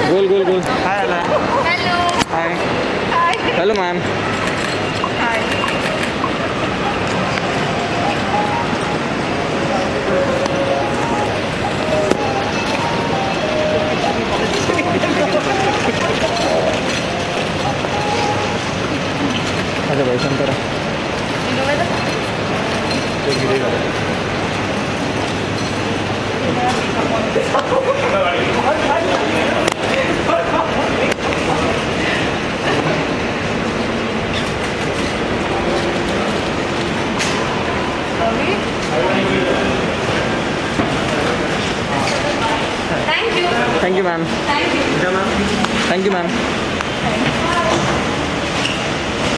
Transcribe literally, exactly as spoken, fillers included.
गोल गोल गोल. Hi, Anna. Hello. Hi. Hi. Hello, ma'am. Hi. अच्छा भाई Shankar. Thank you. Thank you, ma'am. Thank you. Good, ma'am. Thank you, ma'am.